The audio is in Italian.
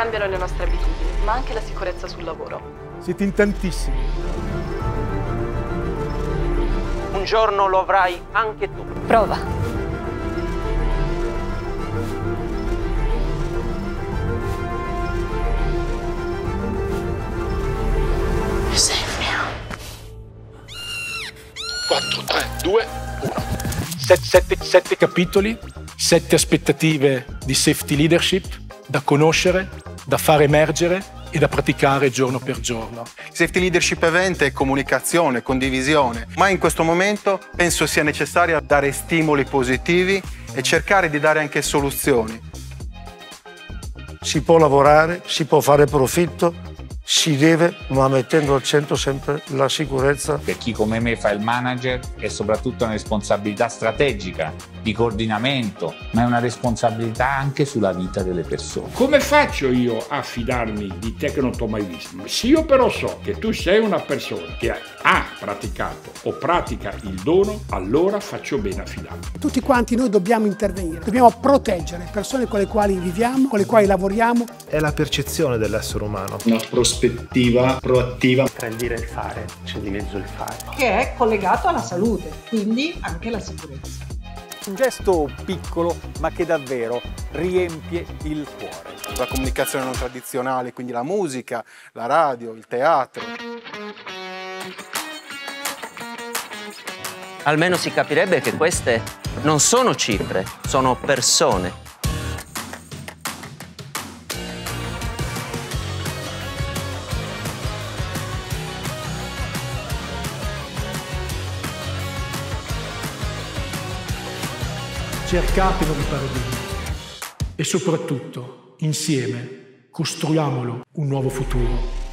cambiano le nostre abitudini, ma anche la sicurezza sul lavoro. Siete in tantissimi. Un giorno lo avrai anche tu. Prova. Sei mio. 4, 3, 2, 1. 7 capitoli, 7 aspettative di safety leadership da conoscere, da far emergere e da praticare giorno per giorno. Safety Leadership Event è comunicazione, condivisione, ma in questo momento penso sia necessario dare stimoli positivi e cercare di dare anche soluzioni. Si può lavorare, si può fare profitto, si deve, ma mettendo al centro sempre la sicurezza. Per chi come me fa il manager è soprattutto una responsabilità strategica, di coordinamento, ma è una responsabilità anche sulla vita delle persone. Come faccio io a fidarmi di te che non t'ho mai visto? Se io però so che tu sei una persona che ha praticato o pratica il dono, allora faccio bene a fidarmi. Tutti quanti noi dobbiamo intervenire, dobbiamo proteggere le persone con le quali viviamo, con le quali lavoriamo. È la percezione dell'essere umano. Una prospettiva proattiva. Tra il dire e il fare c'è di mezzo il fare. Che è collegato alla salute, quindi anche alla sicurezza. Un gesto piccolo ma che davvero riempie il cuore. La comunicazione non tradizionale, quindi la musica, la radio, il teatro. Almeno si capirebbe che queste non sono cifre, sono persone. Cercate nuovi paradigmi e soprattutto, insieme, costruiamolo un nuovo futuro.